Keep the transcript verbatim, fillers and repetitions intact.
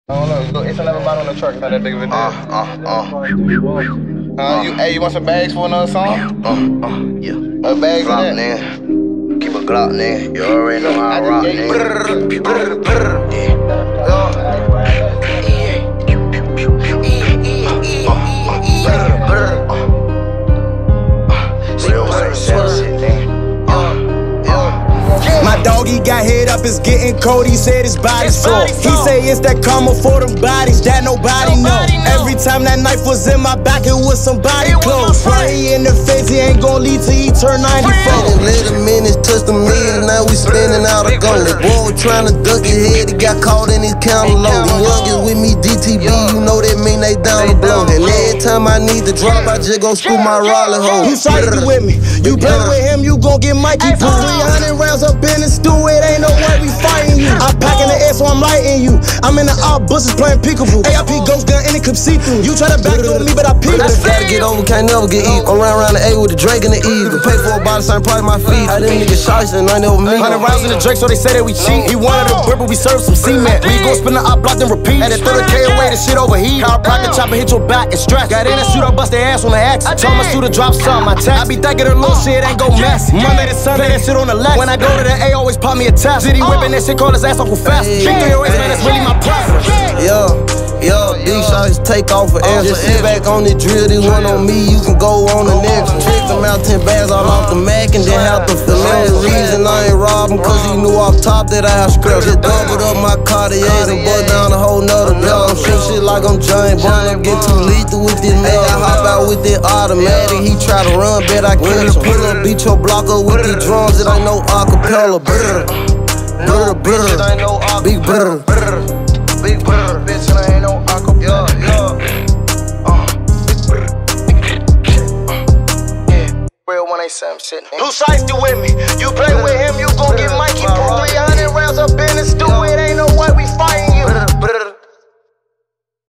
I don't know. Go, it's another bottle on the truck. It's not that big of a deal. Uh, uh, uh. Uh, you, hey, you want some bags for another song? Uh, uh, yeah. A bag for Glock, that? nigga. Keep a Glock, nigga. You already know how I rock, nigga. My doggy got head up, it's getting cold, he said his body's sore. He say it's that karma for them bodies that nobody, nobody know. know Every time that knife was in my back, it was somebody close. Right, he in the face, he ain't gon' leave till he turn ninety-four. Let a minute touch the million, now we spinning out a gullet. Boy trying to duck his head, he got caught in his counter low. The youngest with me, D T B, you know that mean they down the blow. And every time I need to drop, I just go screw my Raleigh hole. You shawty with me, you play with him, you gon' get Mikey. Put three hundred rounds up in the stew, it ain't no way we fighting you. I'm packing the air, so I'm lighting you. I'm in the out bushes playing peekaboo. A I P ghost gun and it come see through. You try to backdoor me, but I peek. Gotta get over, can't never get eat. I'm round around the A with the Drake and the Eve. Pay for a bottle, same price my feet. How them niggas shots and I never me. Hundred rounds in the Drake, so they say that we cheat. He wanted a brick, but we serve some cement. We gon' spin the op block, then repeat. And then throw the K away, the shit overheat. Car pocket chopper hit your back and stretch. Got in and shoot, I bust their ass on the axe. Told my shooter drop some, my text. I be thinking the little shit ain't go messy. Monday to Sunday, that shit on the left. When I go to the A, always pop me a tap. City whipping that shit, call his ass Uncle Fast. Big three oh eight, man, that's really my preference. Yo, yo, big shots take off for air. Just sit back on the drill, this one on me, you can go on the next. Trick them out ten bags all off the Mac and then have to fill in. The reason I ain't rob him, cause he knew off top that I have scraps. Just doubled up my Cartiers and bust down a whole nother belt. I'm shooting shit like I'm James Bond. I'm get too lethal with this man. I hop out with that automatic, he try to run, bet I catch him. Pull up, beat your block up with these drums, it ain't no acapella. Brr, brr, brr, big brr, Big brr, bitch, and I ain't no acapella. Yeah, yeah. Uh, big brr. Yeah. Real one eight seven shit, nigga. Who shiesty with me? You play with him, you gon' get Mikey. Put three